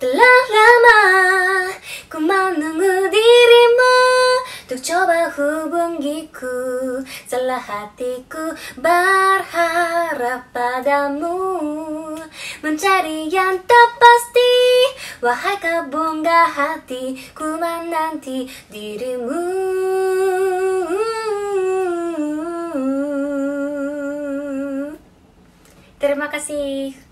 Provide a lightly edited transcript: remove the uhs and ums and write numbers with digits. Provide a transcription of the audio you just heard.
Telah lama ku menunggu dirimu untuk coba hubungiku. Setelah hatiku berharap padamu, mencari yang tak pasti. Wahai kebongkah hati, ku menanti dirimu. Terima kasih.